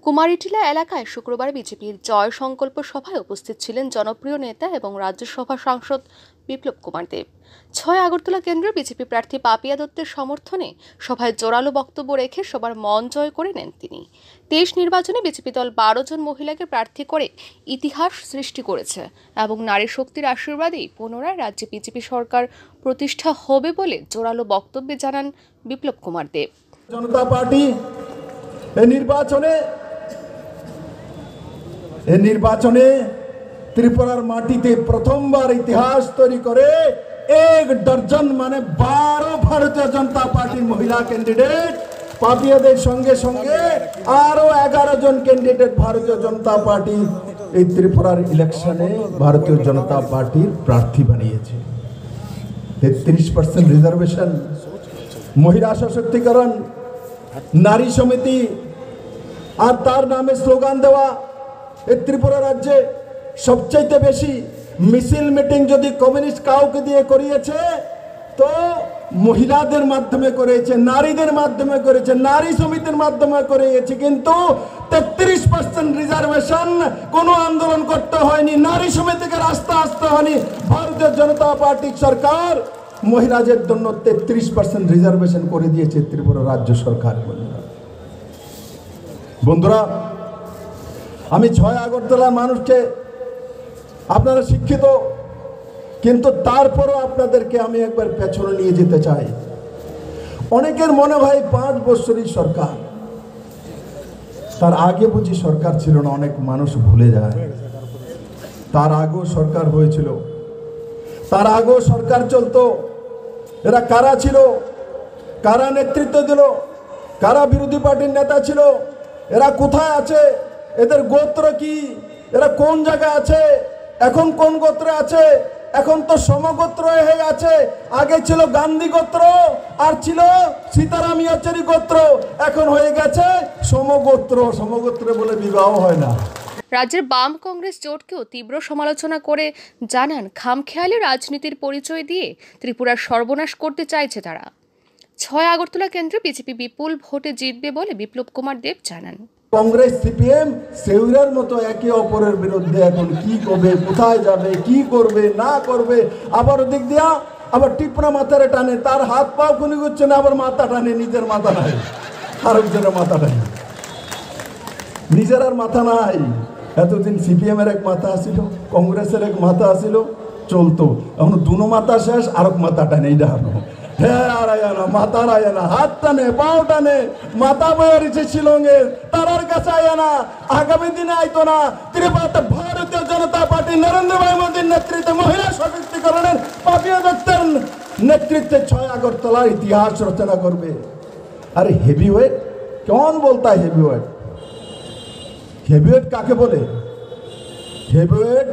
কুমারীটিলা এলাকায় শুক্রবার বিজেপির জয় সংকল্প সভায় উপস্থিত ছিলেন জনপ্রিয় নেতা এবং রাজ্যসভা সাংসদ বিপ্লব কুমার দেব। ৬ আগরতলা কেন্দ্রে বিজেপি প্রার্থী পাপিয়া দত্তের সমর্থনে সভায় জোরালো বক্তব্য রেখে সবার মন জয় করে নেন তিনি। ২৩ নির্বাচনে বিজেপি দল ১২ জন মহিলাকে প্রার্থী করে ইতিহাস সৃষ্টি করেছে এবং নারী শক্তির আশীর্বাদেই পুনরায় রাজ্যে বিজেপি সরকার প্রতিষ্ঠা হবে বলে জোরালো বক্তব্যে জানান বিপ্লব কুমার দেব। জনতা পার্টি নির্বাচনে ত্রিপুরার মাটিতে প্রথমবার ইতিহাস তৈরি করে ১ ডজন মানে ১২ ভারতীয় জনতা পার্টির মহিলা ক্যান্ডিডেট, পাপিয়াদের সঙ্গে সঙ্গে আরো ১১ জন ক্যান্ডিডেট ভারতীয় জনতা পার্টি এই ত্রিপুরার ইলেকশনে ভারতীয় জনতা পার্টির প্রার্থী বানিয়েছে। ৩৩% রিজার্ভেশন, মহিলা সশক্তিকরণ, নারী সমিতি আর তার নামে স্লোগান দেওয়া। এই ত্রিপুরা রাজ্যে সবচাইতে বেশি মিছিল মিটিং যদি কমিউনিস্ট কাউকে দিয়ে করিয়েছে তো মহিলাদের মাধ্যমে করেছে, নারীদের মাধ্যমে করেছে, নারী সমিতির মাধ্যমে করিয়েছে। কিন্তু ৩৩% রিজার্ভেশন কোনো আন্দোলন করতে হয়নি, নারী সমিতিকে রাস্তা আসতে হয়নি। ভারতীয় জনতা পার্টির সরকার মহিলাদের জন্য ৩৩% রিজার্ভেশন করে দিয়েছে ত্রিপুরা রাজ্য সরকার। বন্ধুরা, আমি ৬ আগরতলার মানুষকে, আপনারা শিক্ষিত, কিন্তু তারপরও আপনাদেরকে আমি একবার পেছনে নিয়ে যেতে চাই। অনেকের মনে হয় ৫ বছরই সরকার, তার আগে বুঝি সরকার ছিল না, অনেক মানুষ ভুলে যায়। তার আগেও সরকার হয়েছিল, তার আগেও সরকার চলতো। এরা কারা ছিল, কারা নেতৃত্ব দিল, কারা বিরোধী পার্টির নেতা ছিল, এরা কোথায় আছে, এদের গোত্র কি, এরা কোন জায়গায় আছে, এখন কোন গোত্রে আছে? এখন তো সমগোত্র হয়ে আছে। আগে ছিল গান্ধী গোত্র আর ছিল সীতারাম ইয়াচুরি গোত্র, এখন হয়ে গেছে সমগোত্র। সমগোত্রে বলে বিবাহ হয় না। রাজ্যের বাম কংগ্রেস জোটকেও তীব্র সমালোচনা করে জানান, খামখেয়ালি রাজনীতির পরিচয় দিয়ে ত্রিপুরার সর্বনাশ করতে চাইছে তারা। ৬ আগরতলা কেন্দ্রে বিজেপি বিপুল ভোটে জিতবে বলে বিপ্লব কুমার দেব জানান। কংগ্রেস সিপিএম সেউরের মতো একে অপরের বিরুদ্ধে এখন কি করবে, কোথায় যাবে, কি করবে না করবে, আবার ওদিক দিয়া আবার টিপনা মাথারে টানে, তার হাত পাও খুনি করছে না, আবার মাথা টানে, নিজের মাথা নাই, আরেকজনের মাথা টানে, নিজের আর মাথা নাই। এতদিন সিপিএম এর এক মাথা আসিল, কংগ্রেসের এক মাথা আসিল, চলতো। এখন দুনো মাথা শেষ, আরেক মাথা টানে, এইটা হলো মাথা আয় না, হাত টানে, পাও টানে, মাথা বয়েছে শিলংয়ের, তারার কাছে আয় না, আগামী দিনে আইতো না। ত্রিপুরাতে ভারতীয় জনতা পার্টি নরেন্দ্র ভাই মোদীর নেতৃত্বে মহিলা সশক্তিকরণের পাপিয়া দত্তের নেতৃত্বে ৬ আগরতলার ইতিহাস রচনা করবে। আরে হেভিওয়েট কেমন বলতা? হেভিওয়েট, হেভিওয়েট কাকে বলে? হেভিওয়েট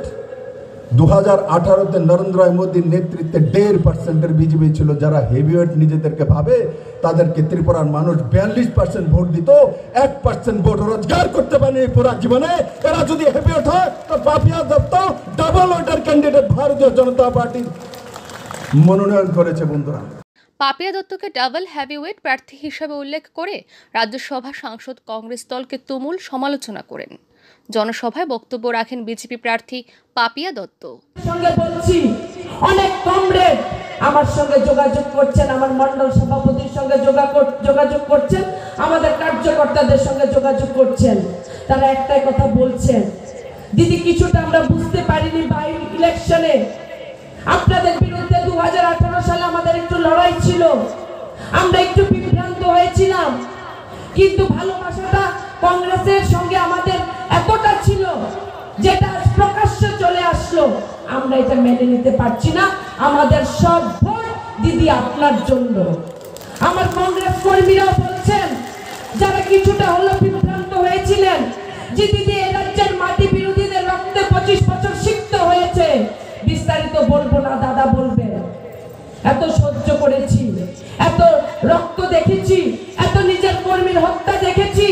২০১৮-তে নরেন্দ্র মোদীর নেতৃত্বে ১.৫% বিজেপি ছিল। যারা হেভিওয়েট নিজেদেরকে ভাবে তাদেরকে ত্রিপুরার মানুষ ৪২% ভোট দিত, ১% ভোট রোজগার করতে পারেনি পুরা জীবনে। এরা যদি হেভিওয়েট হয় তো Papiya Dutta double weighter candidate Bharatiya Janata party মনোনয়ন করেছে। বন্ধুরা, পাপিয়া দত্তকে ডাবল হেভিওয়েট প্রার্থী হিসেবে উল্লেখ করে রাজ্যসভা সাংসদ কংগ্রেস দলকে তুমুল সমালোচনা করেন। জনসভায় বক্তব্য রাখেন বিজেপি প্রার্থী পাপিয়া দত্ত। সঙ্গে বলছি, অনেক কমরেড আমার সঙ্গে যোগাযোগ করছেন, আমার মণ্ডল সভাপতির সঙ্গে যোগাযোগ করছেন, আমাদের কার্যকর্তাদের সঙ্গে যোগাযোগ করছেন। তারা একটাই কথা বলছেন, দিদি কিছুটা আমরা বুঝতে পারিনি বাই ইলেকশনে আপনাদের বিরুদ্ধে ২০১৮ সালে আমাদের একটু লড়াই ছিল, আমরা একটু বিভ্রান্ত হয়েছিলাম, কিন্তু ভালোবাসাটা কংগ্রেসের সঙ্গে আমাদের এতটা ছিল যেটা প্রকাশ্যে চলে আসলো, আমরা এটা মেনে নিতে পারছি না। আমাদের সব ভোট দিদি আপনার জন্য। আমার কংগ্রেস কর্মীরাও বলছেন, যারা কিছুটা হলো বিভ্রান্ত হয়েছিলেন যে দিদি এই রাজ্যের মাটি বিরোধীদের রক্তে ২৫ বছর সিক্ত হয়েছে, বিস্তারিত বলবো না, দাদা বলবে। এত সহ্য করেছি, এত রক্ত দেখেছি, এত নিজের কর্মীর হত্যা দেখেছি।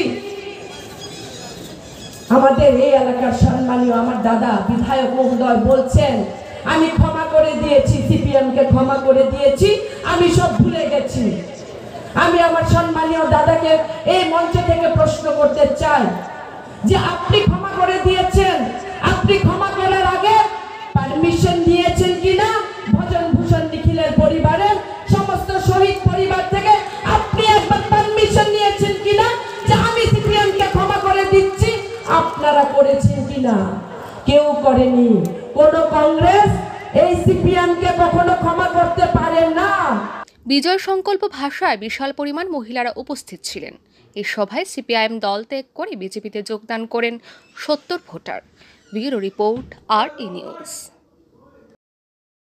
আমাদের এই এলাকার সম্মানীয় আমার দাদা বিধায়ক মহোদয় বলছেন, আমি ক্ষমা করে দিয়েছি, সিপিএমকে ক্ষমা করে দিয়েছি, আমি সব ভুলে গেছি। আমি আমার সম্মানীয় দাদাকে এই মঞ্চ থেকে প্রশ্ন করতে চাই, যে আপনি ক্ষমা করে দিয়েছেন, আপনি ক্ষমা করার আগে পারমিশন নিয়েছেন কিনা ভজন ভূষণ নিখিলের পরিবারের সমস্ত শহীদ পরিবার থেকে আপনি একবার পারমিশন নিয়েছেন কিনা যে আমি সিপিএমকে ক্ষমা করে দিচ্ছি? আপনারা করেছেন কিনা? কেউ করেনি। কোন কংগ্রেস এই সিপিএমকে কখনো ক্ষমা করতে পারে না। বিজয় সংকল্প ভাষায় বিশাল পরিমাণ মহিলারা উপস্থিত ছিলেন। এই সভায় সিপিআইএম দল ত্যাগ করে বিজেপিতে যোগদান করেন 70 voter. Bureau report, RE news.